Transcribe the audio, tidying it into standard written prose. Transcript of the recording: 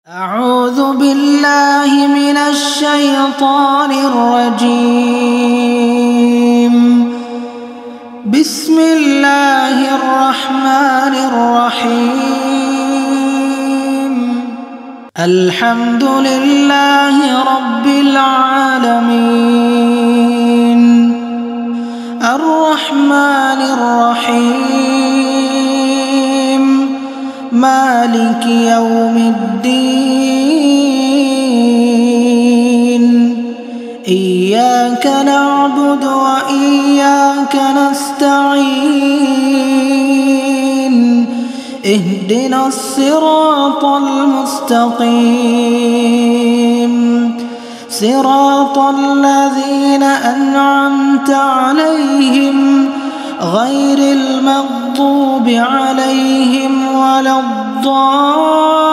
أعوذ بالله من الشيطان الرجيم. بسم الله الرحمن الرحيم. الحمد لله رب العالمين الرحمن الرحيم مالك يوم الدين. إياك نعبد وإياك نستعين. اهدنا الصراط المستقيم صراط الذين أنعمت عليهم غير المغضوب عليهم ولا الضالين.